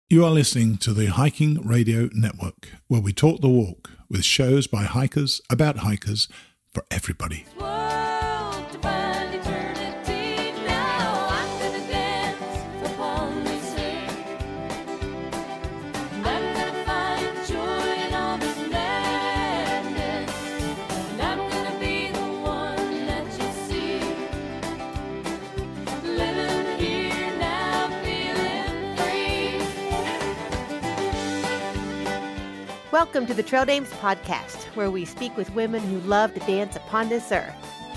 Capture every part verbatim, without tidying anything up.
You are listening to the Hiking Radio Network, where we talk the walk with shows by hikers, about hikers, for everybody. Swirled to find eternity. Now I'm gonna dance upon this earth. And I'm gonna find joy in all this madness. And I'm gonna be the one that you see. Living here now, feeling free. Welcome to the Trail Dames Podcast, where we speak with women who love to dance upon this earth.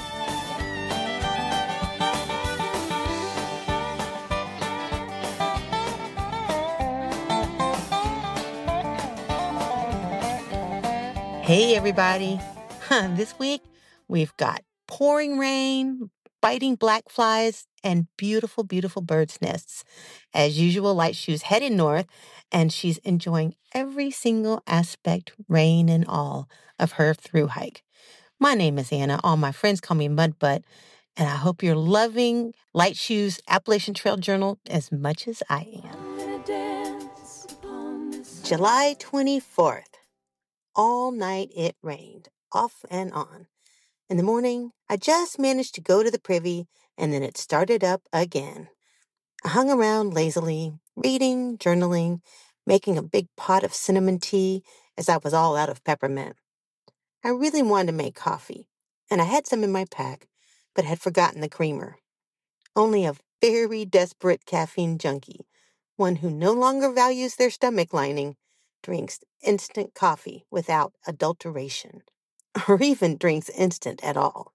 Hey, everybody. This week, we've got pouring rain, biting black flies, and beautiful, beautiful birds' nests. As usual, Leitschuh's heading north, and she's enjoying every single aspect, rain and all, of her through hike. My name is Anna. All my friends call me Mudbutt, and I hope you're loving Leitschuh's Appalachian Trail Journal as much as I am. I'm gonna dance upon this earth. July twenty-fourth. All night it rained, off and on. In the morning, I just managed to go to the privy, and then it started up again. I hung around lazily, reading, journaling, making a big pot of cinnamon tea as I was all out of peppermint. I really wanted to make coffee, and I had some in my pack, but had forgotten the creamer. Only a very desperate caffeine junkie, one who no longer values their stomach lining, drinks instant coffee without adulteration, or even drinks instant at all.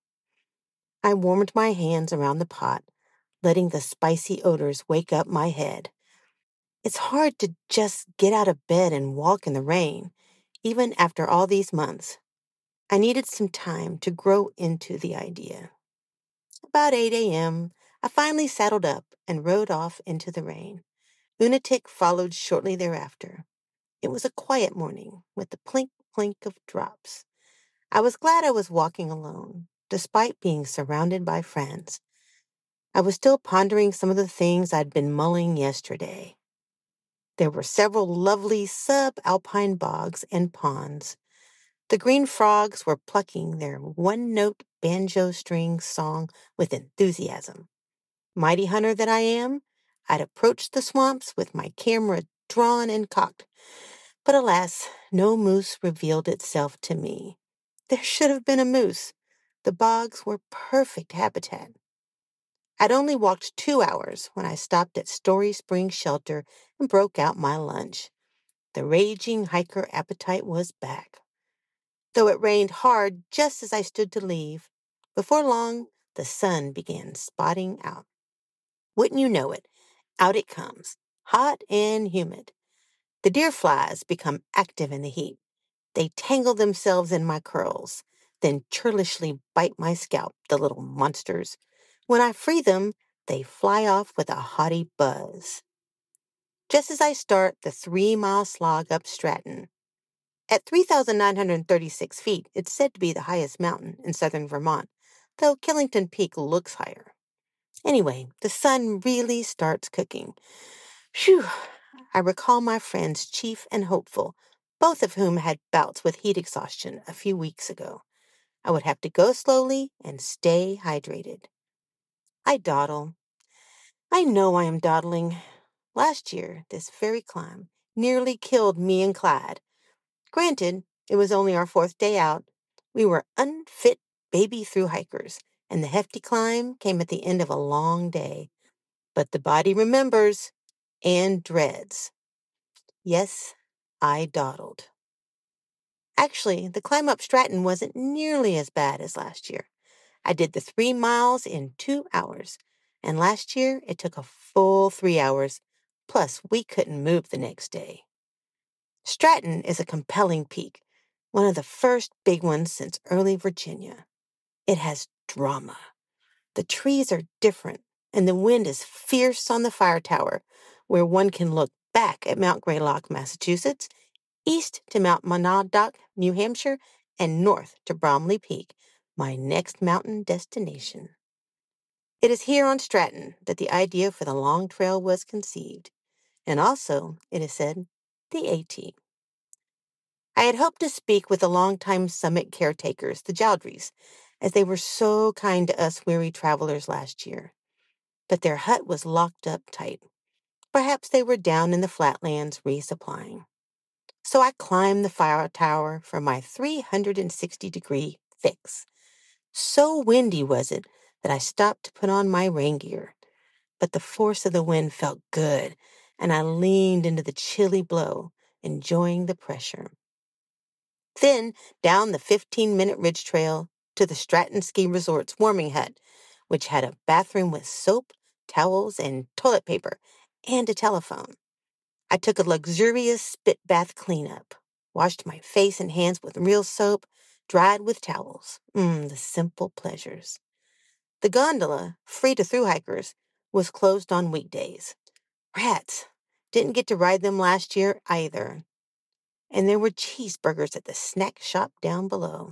I warmed my hands around the pot, letting the spicy odors wake up my head. It's hard to just get out of bed and walk in the rain, even after all these months. I needed some time to grow into the idea. About eight a.m., I finally saddled up and rode off into the rain. Lunatic followed shortly thereafter. It was a quiet morning with the plink plink of drops. I was glad I was walking alone, despite being surrounded by friends. I was still pondering some of the things I'd been mulling yesterday. There were several lovely subalpine bogs and ponds. The green frogs were plucking their one-note banjo string song with enthusiasm. Mighty hunter that I am, I'd approached the swamps with my camera drawn and cocked. But alas, no moose revealed itself to me. There should have been a moose. The bogs were perfect habitat. I'd only walked two hours when I stopped at Story Spring Shelter and broke out my lunch. The raging hiker appetite was back. Though it rained hard just as I stood to leave, before long, the sun began spotting out. Wouldn't you know it, out it comes, hot and humid. The deer flies become active in the heat. They tangle themselves in my curls, then churlishly bite my scalp, the little monsters. When I free them, they fly off with a haughty buzz. Just as I start the three-mile slog up Stratton, at three thousand nine hundred thirty-six feet, it's said to be the highest mountain in southern Vermont, though Killington Peak looks higher. Anyway, the sun really starts cooking. Phew! I recall my friends Chief and Hopeful, both of whom had bouts with heat exhaustion a few weeks ago. I would have to go slowly and stay hydrated. I dawdle. I know I am dawdling. Last year, this very climb nearly killed me and Clyde. Granted, it was only our fourth day out. We were unfit baby through hikers, and the hefty climb came at the end of a long day. But the body remembers and dreads. Yes, I dawdled. Actually, the climb up Stratton wasn't nearly as bad as last year. I did the three miles in two hours, and last year it took a full three hours, plus we couldn't move the next day. Stratton is a compelling peak, one of the first big ones since early Virginia. It has drama. The trees are different, and the wind is fierce on the fire tower, where one can look back at Mount Greylock, Massachusetts, east to Mount Monadnock, New Hampshire, and north to Bromley Peak, my next mountain destination. It is here on Stratton that the idea for the long trail was conceived, and also, it is said, the AT. I had hoped to speak with the longtime summit caretakers, the Jowdries, as they were so kind to us weary travelers last year. But their hut was locked up tight. Perhaps they were down in the flatlands resupplying. So I climbed the fire tower for my three hundred sixty degree fix. So windy was it that I stopped to put on my rain gear. But the force of the wind felt good, and I leaned into the chilly blow, enjoying the pressure. Then down the fifteen-minute ridge trail to the Stratton Ski Resort's warming hut, which had a bathroom with soap, towels, and toilet paper, and a telephone. I took a luxurious spit bath cleanup, washed my face and hands with real soap, dried with towels. Mmm, the simple pleasures. The gondola, free to thru hikers, was closed on weekdays. Rats. Didn't get to ride them last year either. And there were cheeseburgers at the snack shop down below.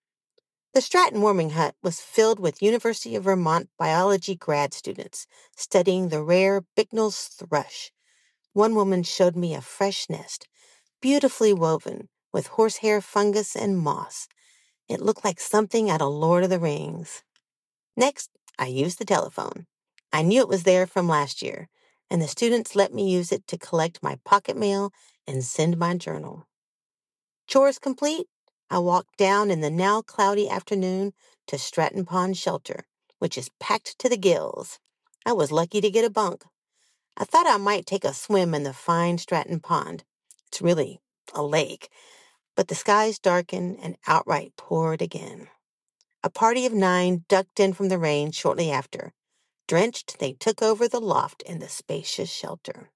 The Stratton warming hut was filled with University of Vermont biology grad students studying the rare Bicknell's thrush. One woman showed me a fresh nest, beautifully woven with horsehair fungus and moss. It looked like something out of Lord of the Rings. Next, I used the telephone. I knew it was there from last year, and the students let me use it to collect my pocket mail and send my journal. Chores complete, I walked down in the now cloudy afternoon to Stratton Pond Shelter, which is packed to the gills. I was lucky to get a bunk. I thought I might take a swim in the fine Stratton Pond. It's really a lake, but the skies darkened and outright poured again. A party of nine ducked in from the rain shortly after. Drenched, they took over the loft in the spacious shelter.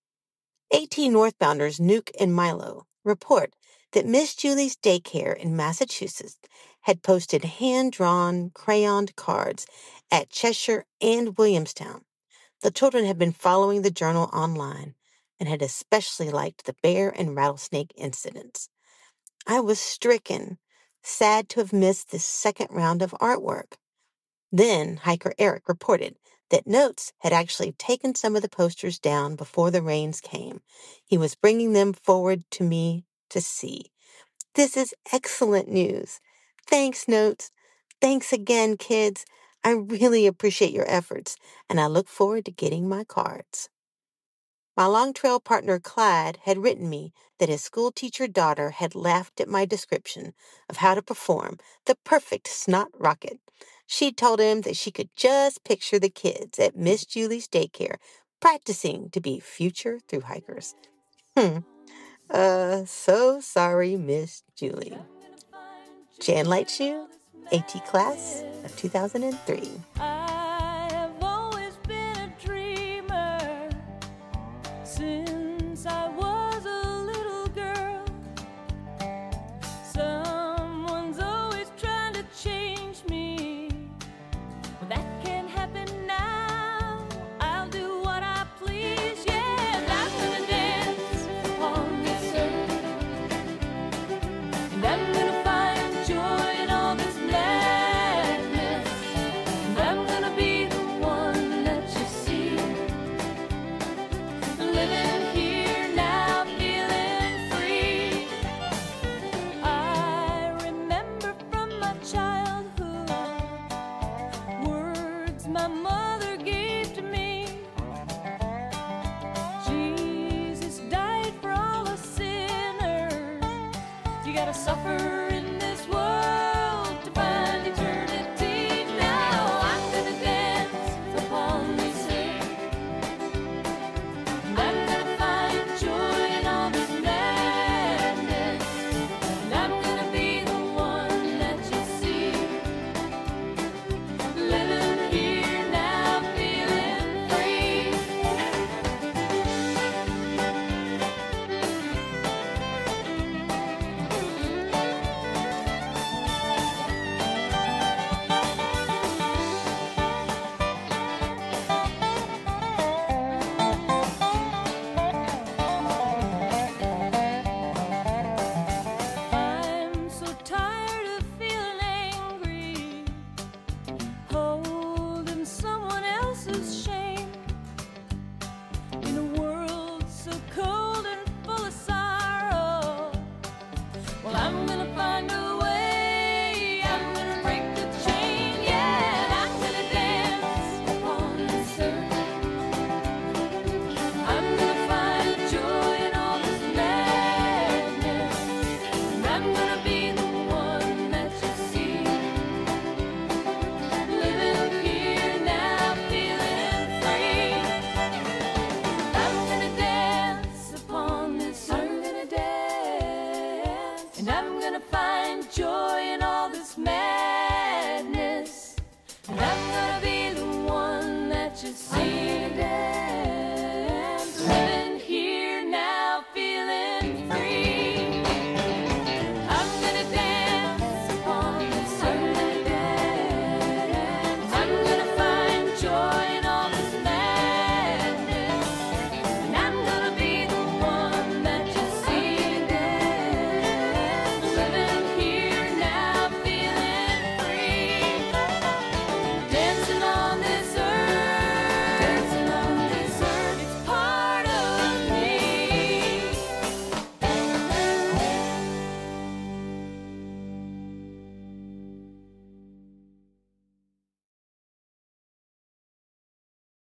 AT northbounders Nuke and Milo report that Miss Julie's daycare in Massachusetts had posted hand-drawn, crayoned cards at Cheshire and Williamstown. The children had been following the journal online and had especially liked the bear and rattlesnake incidents. I was stricken, sad to have missed this second round of artwork. Then hiker Eric reported that Notes had actually taken some of the posters down before the rains came. He was bringing them forward to me to see. This is excellent news. Thanks, Notes. Thanks again, kids. I really appreciate your efforts, and I look forward to getting my cards. My long trail partner Clyde had written me that his school teacher daughter had laughed at my description of how to perform the perfect snot rocket. She told him that she could just picture the kids at Miss Julie's daycare practicing to be future thru hikers. Hmm. Uh, so sorry, Miss Julie. Jan Leitschuh, AT class of two thousand three. I have always been a dreamer since I was a little girl. Someone's always trying to change me. Well, that can't happen now. I'll do what I please. Yeah, I'm gonna dance upon this earth, and I'm gonna find joy in all this madness. And I'm gonna be the one that you see, living here now, feeling free. I remember from my childhood words my mother gave to me. Jesus died for all us sinners. You gotta suffer in this world to find eternity. Now I'm gonna dance upon this earth, and I'm gonna find joy in all this madness. And I'm gonna be the one that you see, living here now, feeling free. and free.